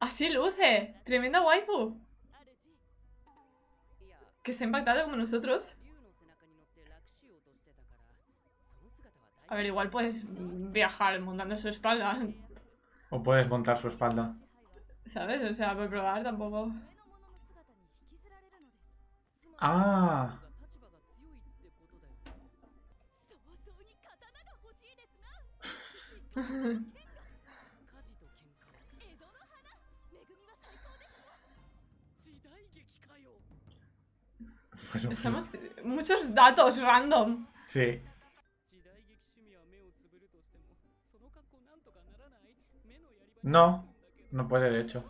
Así luce. Tremenda waifu. Que está impactada como nosotros. A ver, igual puedes viajar montando su espalda. O puedes montar su espalda. ¿Sabes? O sea, por probar tampoco. ¡Ah! Pues, Estamos... Muchos datos random. sí. No, no puede, de hecho.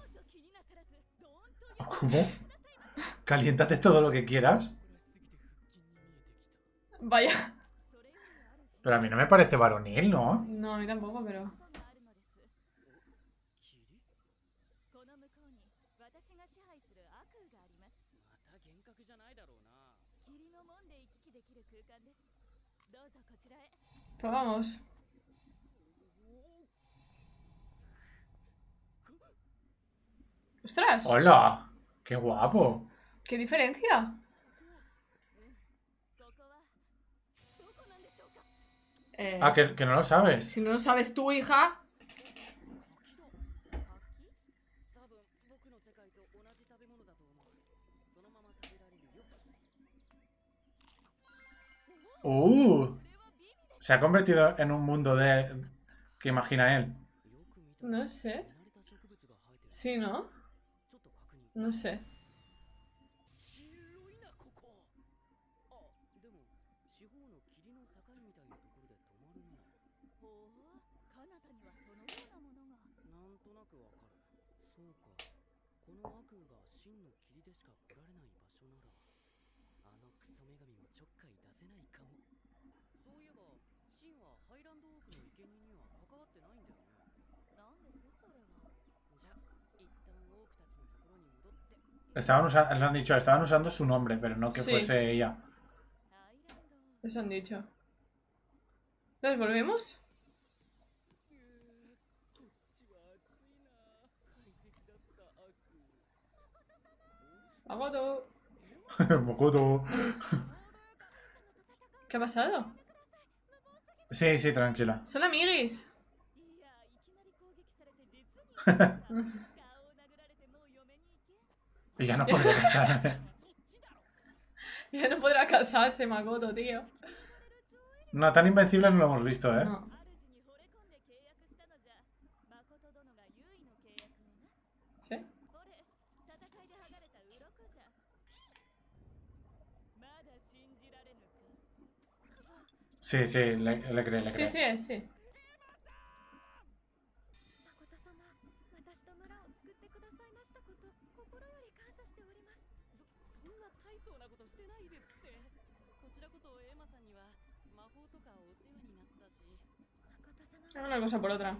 ¿Cómo? Caliéntate todo lo que quieras. Vaya. Pero a mí no me parece varonil, ¿no? No, a mí tampoco, pero... Pues vamos. ¡Ostras! ¡Hola! ¡Qué guapo! ¿Qué diferencia? Ah, que no lo sabes. Si no lo sabes tú, hija. Se ha convertido en un mundo de... que imagina él. No sé. Sí, ¿no? No sé. Estaban usando, lo han dicho, estaban usando su nombre, pero no que Sí. fuese ella. Eso han dicho. ¿Entonces volvemos? Agoto. Mokuto. ¿Qué ha pasado? Sí, sí, tranquila. Son amiguis. Y ya no podré casarme. Ya no podrá casarse, Makoto, tío. No, tan invencible no lo hemos visto, ¿eh? No. ¿Sí? Sí, sí, le cree, le Sí, cree. sí, sí. Una cosa por otra.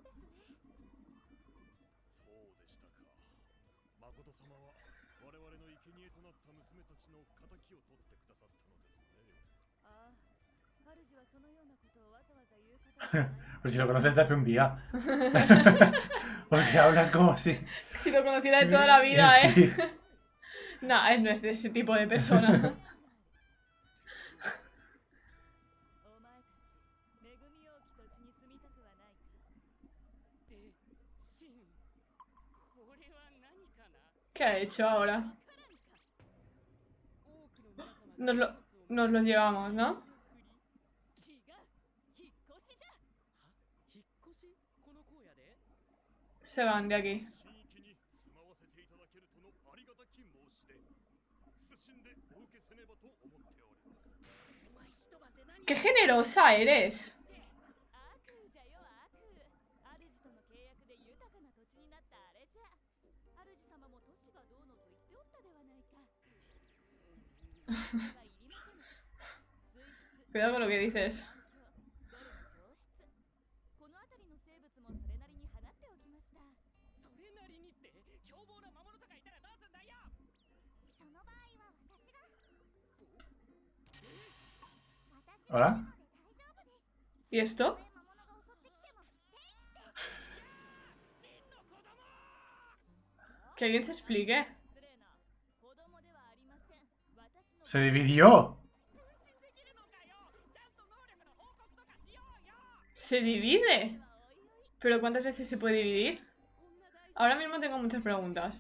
Pero si lo conoces desde hace un día. Porque hablas como si... Si lo conociera de toda la vida, ¿eh? Sí. No, él no es de ese tipo de persona. ¿Qué ha hecho ahora? Nos lo llevamos, ¿no? Se van de aquí. ¡Qué generosa eres! Cuidado con lo que dices. ¿Hola? ¿Y esto? Que alguien se explique. Se dividió. ¿Se divide? ¿Pero cuántas veces se puede dividir? Ahora mismo tengo muchas preguntas.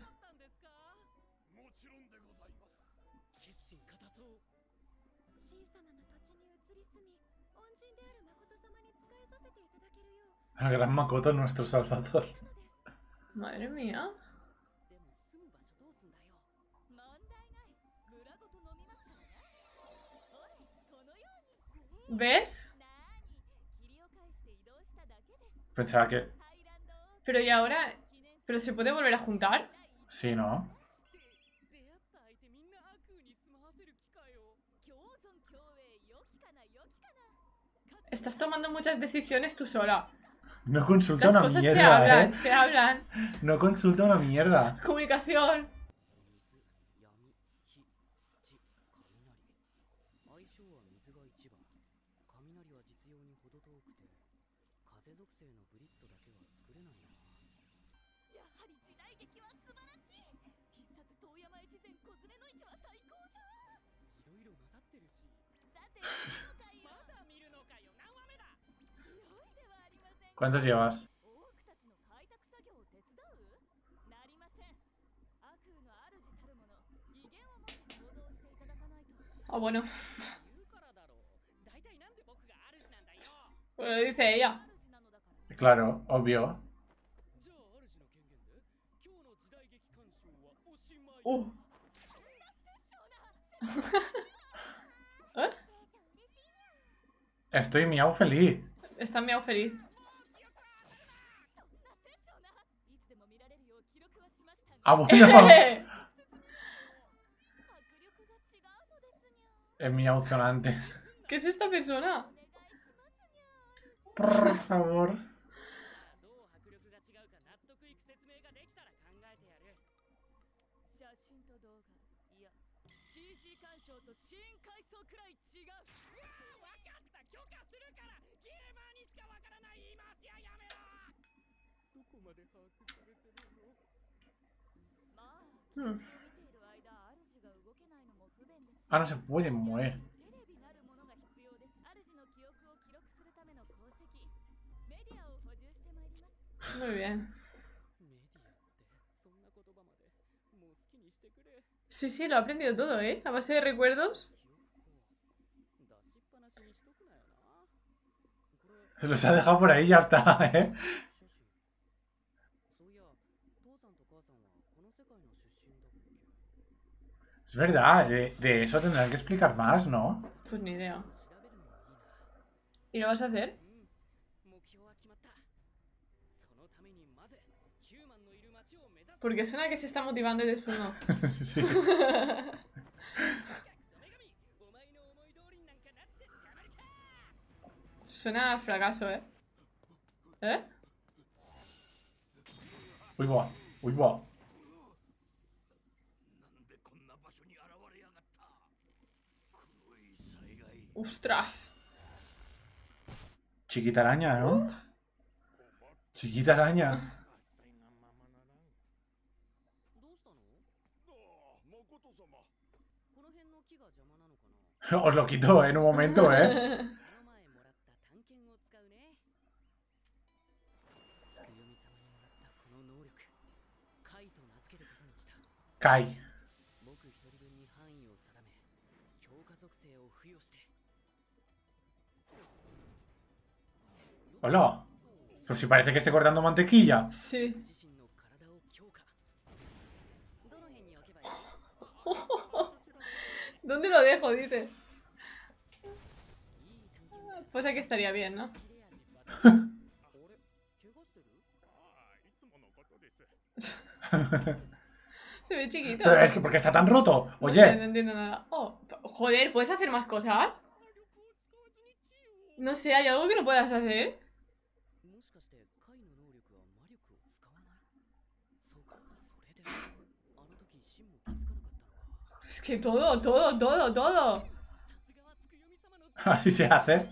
El gran Makoto, nuestro salvador. Madre mía. ¿Ves? Pensaba que... Pero y ahora... ¿Pero se puede volver a juntar? Sí, ¿no? Estás tomando muchas decisiones tú sola. No consulta Las una cosas mierda, se hablan, ¿eh? se hablan. No consulta una mierda. Comunicación. ¿Cuántos llevas? Ah, bueno. Pues lo dice ella. Claro, obvio. ¿Eh? Estoy miau feliz. Está miau feliz. Ah, bueno. Es miau sonante. ¿Qué es esta persona? Por favor. Ah, no se puede mover. Muy bien. Sí, sí, lo ha aprendido todo, ¿eh? A base de recuerdos. Se los ha dejado por ahí y ya está, ¿eh? Es verdad, de eso tendrán que explicar más, ¿no? Pues ni idea. ¿Y lo vas a hacer? Porque suena que se está motivando y después no. Sí. Suena a fracaso, ¿eh? ¿Eh? Uy, va. Uy, va. ¡Ostras! Chiquita araña, ¿no? Chiquita araña. Os lo quito en un momento, ¿eh? Kai. Hola. Pues si parece que esté cortando mantequilla. Sí. ¿Dónde lo dejo? Dice. Pues aquí estaría bien, ¿no? Se ve chiquito. Pero es que ¿por qué está tan roto? No Oye. sé, no entiendo nada. Oh, joder, ¿puedes hacer más cosas? No sé, ¿hay algo que no puedas hacer? Es que todo, todo, todo, todo. Así se hace.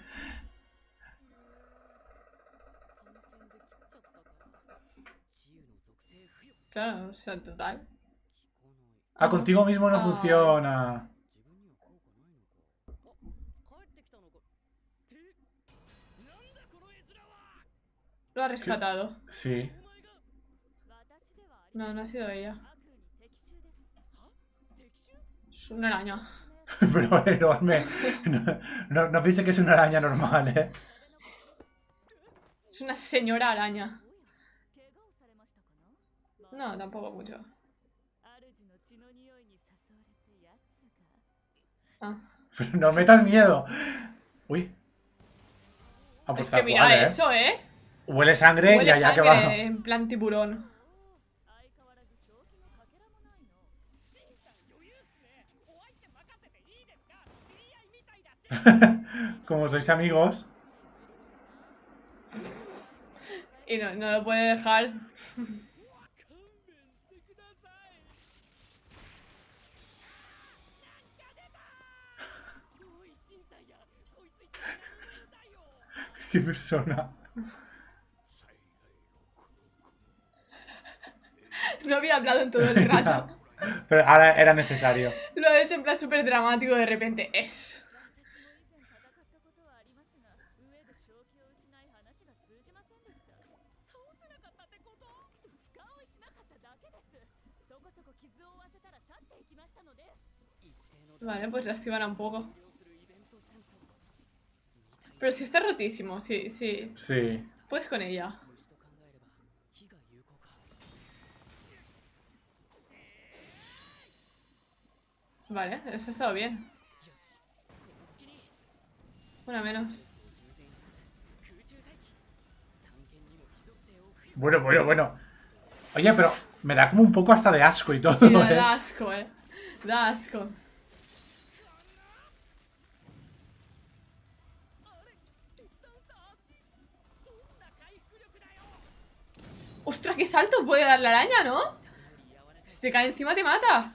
Claro, o sea, total. Ah, contigo mismo no Ah. funciona. Lo ha rescatado. Sí. No, no ha sido ella. Es una araña. Pero enorme. No piense que es una araña normal, ¿eh? Es una señora araña. No, tampoco mucho. Ah. Pero no metas miedo. Uy. Ah, pues Es que tal mira cual, ¿eh? eso, ¿eh? Huele sangre y Huele allá que sangre va. en plan tiburón. Como sois amigos. Y no lo puede dejar. Qué persona. No había hablado en todo el rato. Pero ahora era necesario. Lo ha hecho en plan súper dramático de repente. Es. Vale, pues lastimara un poco. Pero si está rotísimo, sí. Sí. Pues con ella. Vale, eso ha estado bien. Una menos. Bueno. Oye, pero me da como un poco hasta de asco y todo, Sí, da ¿eh? asco, Da asco. ¡Ostras, qué salto puede dar la araña, ¿no? Si te cae encima te mata.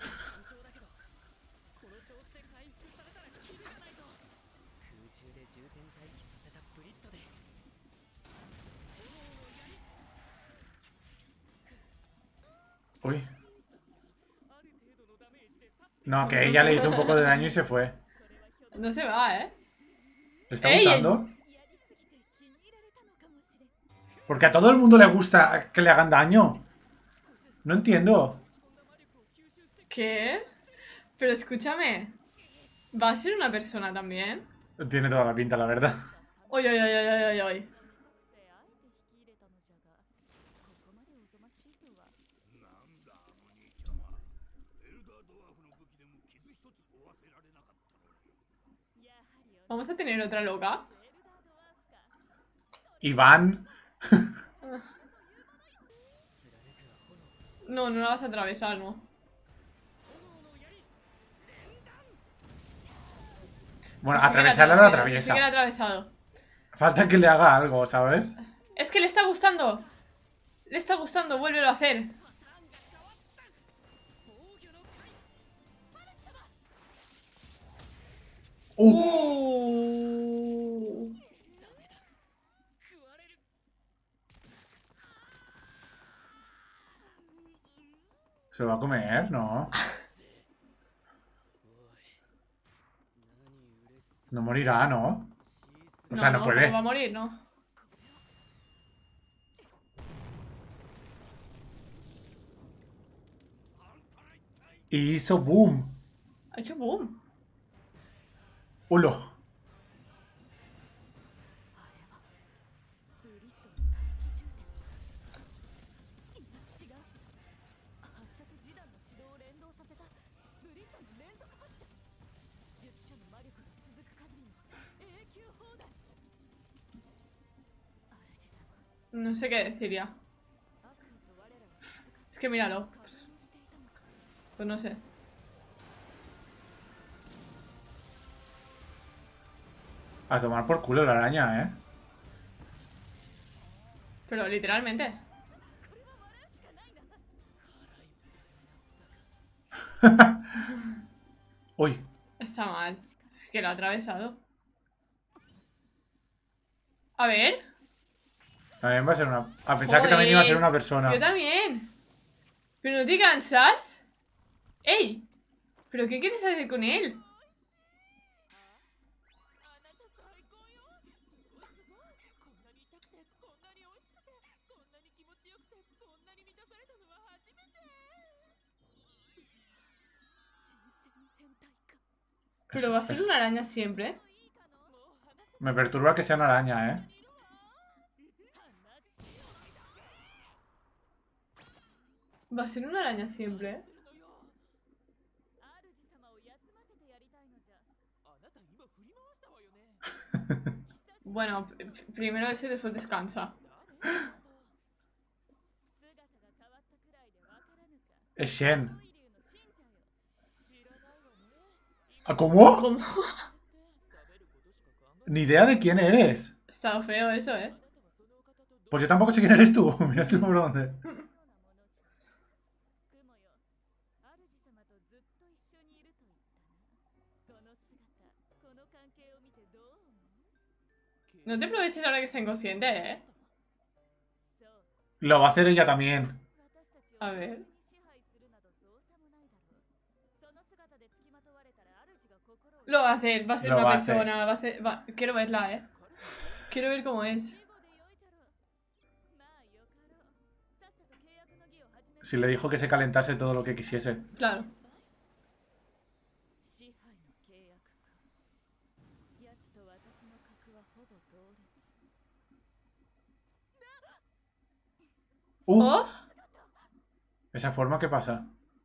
Uy. No, que ella le hizo un poco de daño y se fue. No se va, ¿eh? ¿Le está ¡Ey! gustando? Porque a todo el mundo le gusta que le hagan daño. No entiendo. ¿Qué? Pero escúchame. ¿Va a ser una persona también? Tiene toda la pinta, la verdad. ¡Oy, oy, oy, oy, oy, oy, oy! ¿Vamos a tener otra loca? Iván. No, no la vas a atravesar, ¿no? Bueno, Pues sí que la atravesarla no la atravesé, sí atraviesa. que la ha atravesado. Falta que le haga algo, ¿sabes? Es que le está gustando. Le está gustando, vuélvelo a hacer. Uh. ¿Se lo va a comer? No. No morirá, ¿no? O sea, no puede. ¿Cómo va a morir, no? Y hizo boom. Ha hecho boom. ¡Ulo! No sé qué decir ya. Es que míralo. Pues no sé. A tomar por culo la araña, ¿eh? Pero literalmente. Uy. Está mal. Es que lo ha atravesado. A ver. También va a ser una... A pensar que también iba a ser una persona. Yo también. ¿Pero no te cansas? ¡Ey! ¿Pero qué quieres hacer con él? Pero va a ser una araña siempre. Me perturba que sea una araña, ¿eh? Va a ser una araña siempre. Bueno, primero eso y después descansa. Es Shen. ¿Ah, ¿cómo? ¿Cómo? Ni idea de quién eres. Está feo eso, ¿eh? Pues yo tampoco sé quién eres tú. Mira tú por dónde. No te aproveches ahora que está inconsciente, ¿eh? Lo va a hacer ella también. A ver. Lo va a hacer, va a ser Lo una va a hacer. persona, va a hacer... Quiero verla, ¿eh? Quiero ver cómo es. Si le dijo que se calentase todo lo que quisiese. Claro. ¡Oh! ¿Esa forma qué pasa?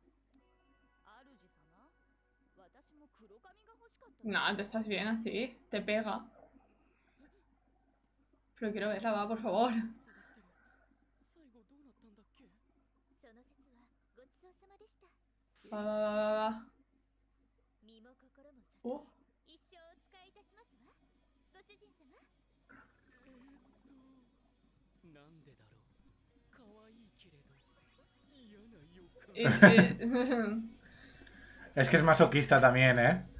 No, tú estás bien así. Te pega. Pero quiero verla, va, por favor. Va, va, va, va, va. Uh. Es que es masoquista también, ¿eh?